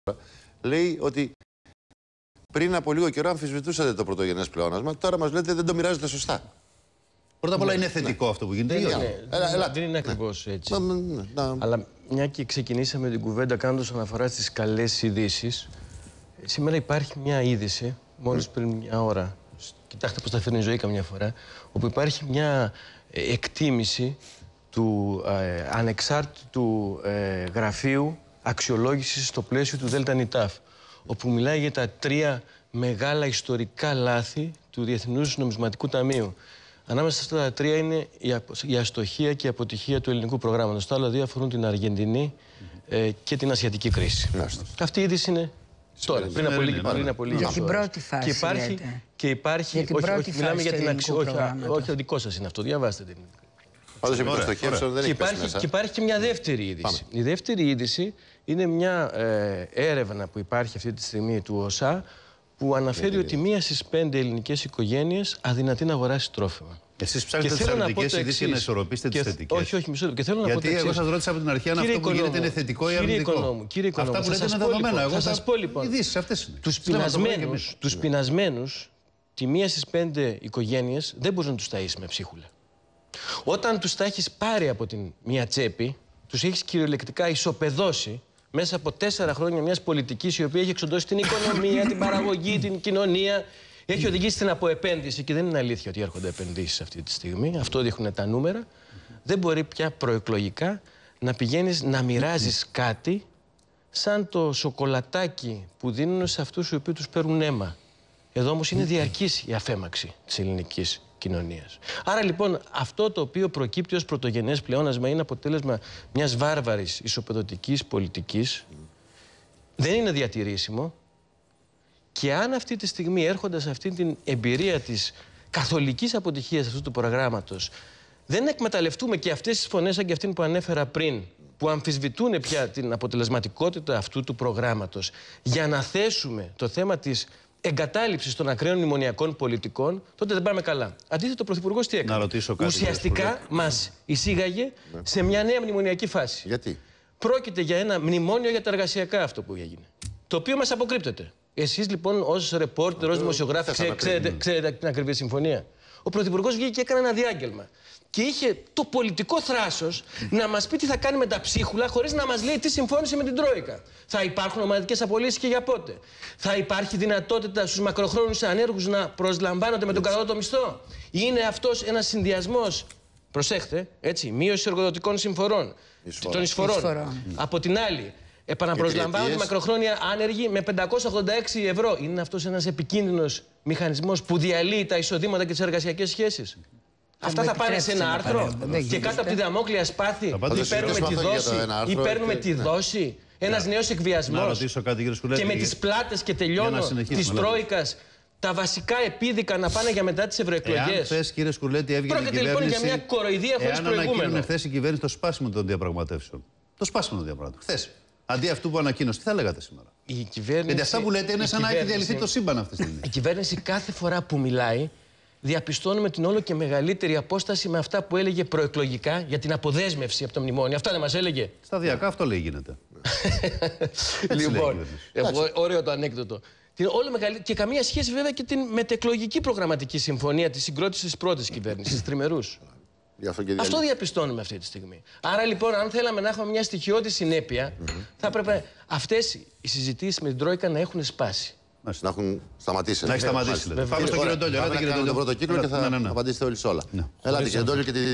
λέει ότι πριν από λίγο καιρό αμφισβητούσατε το πρωτογενές πλεόνασμα, τώρα μας λέτε δεν το μοιράζετε σωστά. Πρώτα απ' όλα είναι θετικό αυτό που γίνεται. Δεν είναι ακριβώς έτσι. Αλλά μια και ξεκινήσαμε την κουβέντα κάνοντας αναφορά στις καλές ειδήσεις, σήμερα υπάρχει μια είδηση, μόλις πριν μια ώρα, κοιτάξτε πώς τα φέρνει η ζωή καμιά φορά, όπου υπάρχει μια εκτίμηση του ανεξάρτητου γραφείου αξιολόγησης στο πλαίσιο του ΔΝΤ, όπου μιλάει για τα 3 μεγάλα ιστορικά λάθη του Διεθνούς Νομισματικού Ταμείου. Ανάμεσα σε αυτά τα 3 είναι η αστοχία και η αποτυχία του ελληνικού προγράμματος. Τα άλλα 2 αφορούν την Αργεντινή και την ασιατική κρίση. Αυτή η είδηση είναι τώρα, πριν από λίγη Για την πρώτη φάση. Και υπάρχει. Όχι, μιλάμε για την αξιολόγηση. Όχι, ο δικό σας είναι αυτό. Διαβάστε την. Πάντως επί των στοχεύσεων δεν έχει πέσει μέσα. Και υπάρχει και μια δεύτερη είδηση. Η δεύτερη είδηση είναι μια έρευνα που υπάρχει αυτή τη στιγμή του ΟΣΑ, που αναφέρει ότι 1 στις 5 ελληνικές οικογένειες αδυνατεί να αγοράσει τρόφιμα. Εσείς ψάχνετε τις αρνητικές ειδήσεις για να ισορροπήσετε τις θετικές. Όχι, μισό λεπτό. Και θέλω να πω το εξής. Γιατί εγώ σας ρώτησα από την αρχή αν αυτό που γίνεται είναι θετικό ή αρνητικό. Αυτά που λέτε είναι δεδομένα. Θα σας πω λοιπόν. Ειδήσεις αυτές είναι. Τους πεινασμένους, τη 1 στις 5 οικογένειες δεν μπορείς να τους ταΐσεις με ψίχουλα. Όταν τους τα έχεις πάρει από την μία τσέπη, τους έχεις κυριολεκτικά ισοπεδώσει μέσα από 4 χρόνια μιας πολιτικής η οποία έχει εξοντώσει την οικονομία, την παραγωγή, την κοινωνία. Έχει οδηγήσει στην αποεπένδυση και δεν είναι αλήθεια ότι έρχονται επενδύσεις αυτή τη στιγμή. Αυτό δείχνουν τα νούμερα. Δεν μπορεί πια προεκλογικά να πηγαίνεις να μοιράζεις κάτι σαν το σοκολατάκι που δίνουν σε αυτούς οι οποίοι τους παίρνουν αίμα. Εδώ όμως είναι διαρκής η αφέμαξη της ελληνικής κοινωνίας. Άρα λοιπόν αυτό το οποίο προκύπτει ως πρωτογενές πλεόνασμα είναι αποτέλεσμα μιας βάρβαρης ισοπεδωτικής πολιτικής. Δεν είναι διατηρήσιμο. Και αν αυτή τη στιγμή, έρχοντας αυτή την εμπειρία της καθολικής αποτυχίας αυτού του προγράμματος, δεν εκμεταλλευτούμε και αυτές τις φωνές σαν και αυτήν που ανέφερα πριν, που αμφισβητούν πια την αποτελεσματικότητα αυτού του προγράμματος, για να θέσουμε το θέμα της εγκατάλειψης των ακραίων μνημονιακών πολιτικών, τότε δεν πάμε καλά. Αντίθετα, ο Πρωθυπουργός τι έκανε? Ουσιαστικά μας εισήγαγε σε μια νέα μνημονιακή φάση. Γιατί? Πρόκειται για ένα μνημόνιο για τα εργασιακά αυτό που έγινε. Το οποίο μας αποκρύπτεται. Εσείς λοιπόν ως ρεπόρτερ, ως δημοσιογράφοι, ξέρετε την ακριβή συμφωνία. Ο Πρωθυπουργός βγήκε και έκανε ένα διάγγελμα. Και είχε το πολιτικό θράσος να μας πει τι θα κάνει με τα ψίχουλα, χωρίς να μας λέει τι συμφώνησε με την Τρόικα. Θα υπάρχουν ομαδικές απολύσεις και για πότε? Θα υπάρχει δυνατότητα στους μακροχρόνιους ανέργους να προσλαμβάνονται με τον κατώτατο μισθό? Είναι αυτός ένας συνδυασμός, προσέχτε, έτσι, μείωση εργοδοτικών συμφορών, των εισφορών. Από την άλλη, επαναπροσλαμβάνονται μακροχρόνια άνεργοι με 586 ευρώ. Είναι αυτός ένας επικίνδυνος μηχανισμός που διαλύει τα εισοδήματα και τις εργασιακές σχέσεις? Αυτά θα πάνε σε ένα άρθρο και κάτω από τη δαμόκλεια σπάθη ή παίρνουμε τη δόση, ένας νέος εκβιασμός. Και με τις πλάτες και τελειώνω της Τρόικας τα βασικά επίδικα να πάνε για μετά τις ευρωεκλογές. Εάν χθες, κύριε Σκουλέτη, έβγαινε η κυβέρνηση. Πρόκειται λοιπόν για μια κοροϊδία χωρίς προηγούμενο. Εάν ανακοίνωνε χθες η κυβέρνηση το σπάσιμο των διαπραγματεύσεων. Το σπάσιμο των διαπραγματεύσεων. Χθες. Αντί αυτού που ανακοίνωσε, τι θα λέγατε σήμερα? Γιατί αυτά που λέτε είναι σαν να έχει διαλυθεί το σύμπαν αυτή τη στιγμή. Η κυβέρνηση κάθε φορά που μιλάει, διαπιστώνουμε την όλο και μεγαλύτερη απόσταση με αυτά που έλεγε προεκλογικά για την αποδέσμευση από το μνημόνιο. Αυτά δεν μας έλεγε? Σταδιακά αυτό λέει γίνεται. Λοιπόν, ωραίο το ανέκδοτο. Και καμία σχέση βέβαια και την μετεκλογική προγραμματική συμφωνία της συγκρότησης της πρώτης κυβέρνησης, τριμερούς. Αυτό διαπιστώνουμε αυτή τη στιγμή. Άρα λοιπόν, αν θέλαμε να έχουμε μια στοιχειώδη συνέπεια, θα έπρεπε αυτές οι συζητήσεις με την Τρόικα να έχουν σπάσει. Να έχουν σταματήσει. Να έχει σταματήσει. Πάμε στον κύριο Ντόλιο. Πάμε να κάνουμε τον πρώτο κύκλο και θα απαντήσετε όλοι σε όλα. Ελάτε κύριε Ντόλιο και τη